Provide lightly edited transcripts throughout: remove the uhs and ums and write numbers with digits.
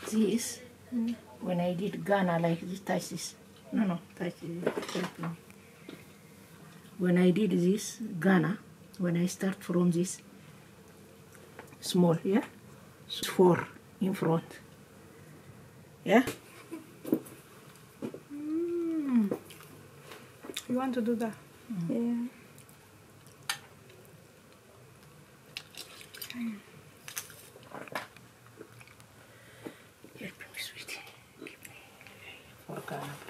this, when I did Ghana like this, touch this. No, touch this. Help me. When I did this Ghana, when I start from this small, yeah, so 4 in front, yeah. You want to do that? Yeah. Help me, sweetie. Give me for Ghana, please.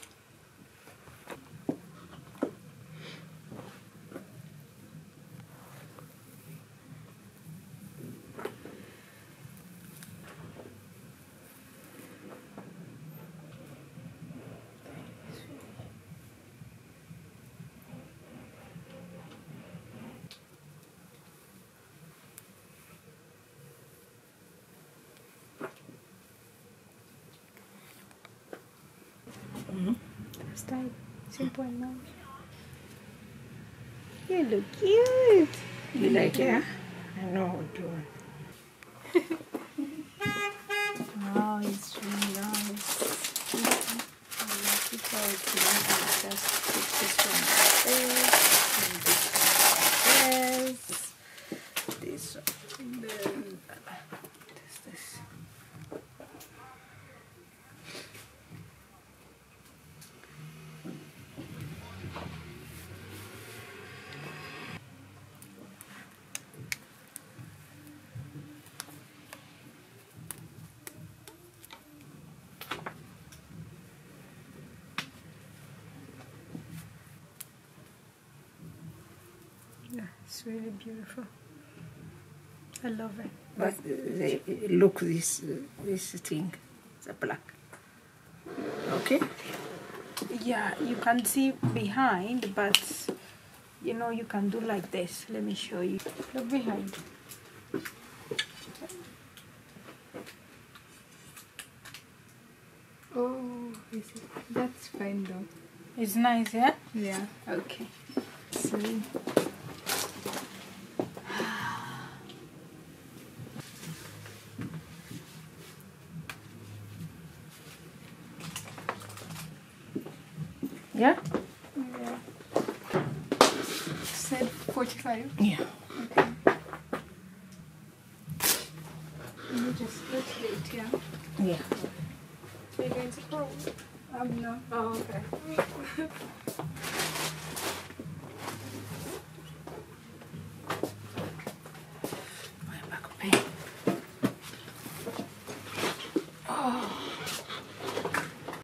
Style. Simple and nice. You look cute. You like it? Huh? I know what to do. Oh, it's really nice. I like it how it's nice. I just put this one like this, and this one like this, and then this. Yeah, it's really beautiful. I love it. But look this thing, the black. Okay. Yeah, you can see behind, but you know you can do like this. Let me show you. Look behind. Oh, that's fine though. It's nice, yeah? Yeah. Okay. See. Yeah? Yeah. Said 45. Yeah. Okay. You just rotate, yeah? Yeah. Are you going to call? No. Oh, okay.